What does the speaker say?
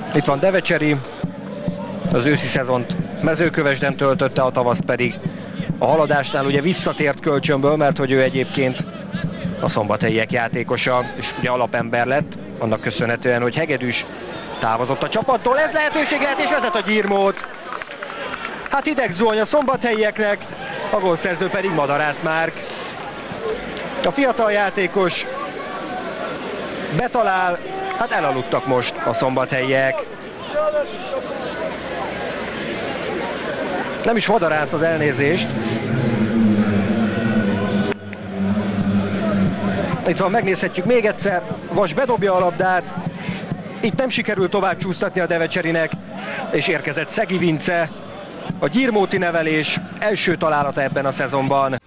Itt van Devecseri, az őszi szezont Mezőkövesden töltötte, a tavaszt pedig a Haladásnál ugye visszatért kölcsönből, mert hogy ő egyébként a szombathelyiek játékosa, és ugye alapember lett, annak köszönhetően, hogy Hegedűs távozott a csapattól. Ez lehetőség lehet, és vezet a Gyirmót. Hát hideg zuhany a szombathelyieknek, a gólszerző pedig Madarász Márk. A fiatal játékos betalál, hát elaludtak most a szombathelyiek. Nem is Madarász, az elnézést. Itt van, megnézhetjük még egyszer. Vas bedobja a labdát. Itt nem sikerült tovább csúsztatni a Devecserinek, és érkezett Szegi Vince. A gyirmóti nevelés első találata ebben a szezonban.